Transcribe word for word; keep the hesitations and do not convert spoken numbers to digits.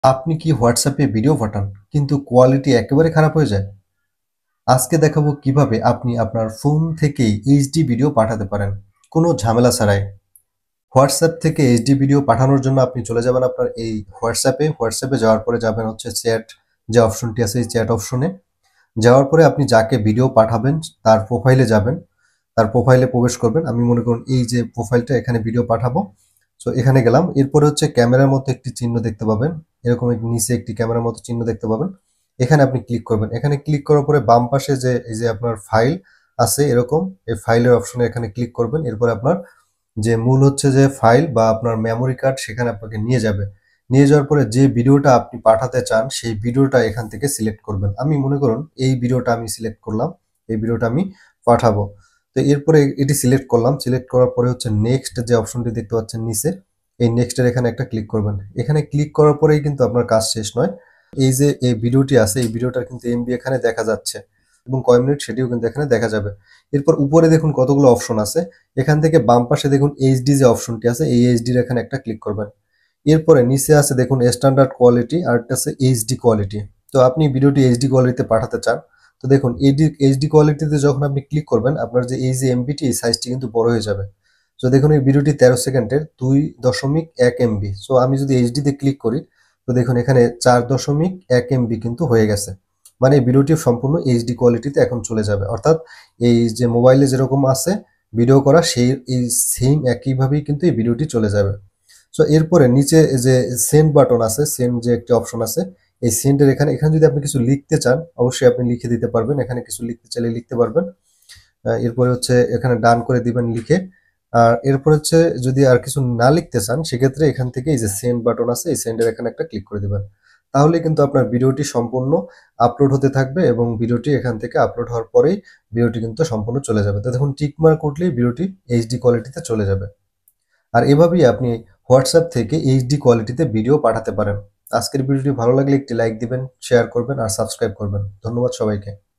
আপনি কি হোয়াটসঅ্যাপে ভিডিও পাঠান কিন্তু কোয়ালিটি একেবারে খারাপ হয়ে যায়? আজকে দেখাবো কিভাবে আপনি আপনার ফোন থেকেই এইচডি ভিডিও পাঠাতে পারেন কোনো ঝামেলা ছাড়াই। হোয়াটসঅ্যাপ থেকে এইচডি ভিডিও পাঠানোর জন্য আপনি চলে যাবেন আপনার এই হোয়াটসঅ্যাপে। হোয়াটসঅ্যাপে যাওয়ার পরে যাবেন হচ্ছে চ্যাট যে অপশনটি আছে এই চ্যাট অপশনে। যাওয়ার পরে আপনি যাকে ভিডিও পাঠাবেন তার প্রোফাইলে যাবেন। তার প্রোফাইলে প্রবেশ করবেন। আমি মনে করুন এই যে প্রোফাইলটা এখানে ভিডিও পাঠাবো। সো এখানে গেলাম। এরপরে হচ্ছে ক্যামেরার মতো একটি চিহ্ন দেখতে পাবেন। এরকম এক নিচে একটি ক্যামেরার মতো চিহ্ন দেখতে পাবেন। এখানে আপনি ক্লিক করবেন। এখানে ক্লিক করার পরে বাম পাশে যে এই যে আপনার ফাইল আছে এরকম এই ফাইলের অপশনে এখানে ক্লিক করবেন। এরপরে আপনার যে মূল হচ্ছে যে ফাইল বা আপনার মেমোরি কার্ড সেখানে আপনাকে নিয়ে যাবে। নিয়ে যাওয়ার পরে যে ভিডিওটা আপনি পাঠাতে চান সেই ভিডিওটা এখান থেকে সিলেক্ট করবেন। আমি মনে করুন এই ভিডিওটা আমি সিলেক্ট করলাম। এই ভিডিওটা আমি পাঠাবো। তো এরপরে এটি সিলেক্ট করলাম। সিলেক্ট করার পরে হচ্ছে নেক্সট যে অপশনটি দেখতে পাচ্ছেন নিচে, এই নেক্সটের এখানে একটা ক্লিক করবেন। এখানে ক্লিক করার পরেই কিন্তু আপনার কাজ শেষ নয়। এই যে এই ভিডিওটি আছে এই ভিডিওটার কিন্তু এমবি এখানে দেখা যাচ্ছে এবং কয় মিনিট সেটিও কিন্তু এখানে দেখা যাবে। এরপর উপরে দেখুন কতগুলো অপশন আছে। এখান থেকে বাম পাশে দেখুন এইচডি যে অপশনটি আছে এই এইচডির এখানে একটা ক্লিক করবেন। এরপরে নিচে আছে দেখুন স্ট্যান্ডার্ড কোয়ালিটি আর একটা আছে এইচডি কোয়ালিটি। তো আপনি ভিডিওটি এইচডি কোয়ালিটিতে পাঠাতে চান। তো দেখুন এইচডি এইচডি কোয়ালিটিতে যখন আপনি ক্লিক করবেন আপনার যে এই যে এমবিটি এই সাইজটি কিন্তু বড় হয়ে যাবে। তো দেখুন এই ভিডিওটি তেরো সেকেন্ডের দুই দশমিক এক এমবি। সো আমি যদি এইচডিতে ক্লিক করি তো দেখুন এখানে চার দশমিক এক এমবি কিন্তু হয়ে গেছে। মানে এই ভিডিওটি সম্পূর্ণ এইচডি কোয়ালিটিতে এখন চলে যাবে। অর্থাৎ এই যে মোবাইলে যেরকম আছে ভিডিও করা সেই এই সেম একইভাবেই কিন্তু এই ভিডিওটি চলে যাবে। সো এরপরে নিচে যে সেন্ড বাটন আছে, সেন্ড যে একটি অপশন আছে, এই সেন্ডের এখানে এখানে যদি আপনি কিছু লিখতে চান অবশ্যই আপনি লিখে দিতে পারবেন। এখানে কিছু লিখতে চাইলে লিখতে পারবেন। আহ, এরপরে হচ্ছে এখানে ডান করে দিবেন লিখে। আর এরপর হচ্ছে যদি আর কিছু না লিখতে চান সেক্ষেত্রে এখান থেকে এই যে সেন্ড বাটন আছে এই সেন্ডের এখানে একটা ক্লিক করে দিবেন। তাহলে কিন্তু আপনার ভিডিওটি সম্পূর্ণ আপলোড হতে থাকবে এবং ভিডিওটি এখান থেকে আপলোড হওয়ার পরেই ভিডিওটি কিন্তু সম্পূর্ণ চলে যাবে। তো দেখুন টিকমার্ক উঠলেই ভিডিওটি এইচডি কোয়ালিটিতে চলে যাবে। আর এভাবেই আপনি হোয়াটসঅ্যাপ থেকে এইচডি কোয়ালিটিতে ভিডিও পাঠাতে পারেন। আজকের ভিডিওটি ভালো লাগলে একটি লাইক দিবেন, শেয়ার করবেন আর সাবস্ক্রাইব করবেন। ধন্যবাদ সবাইকে।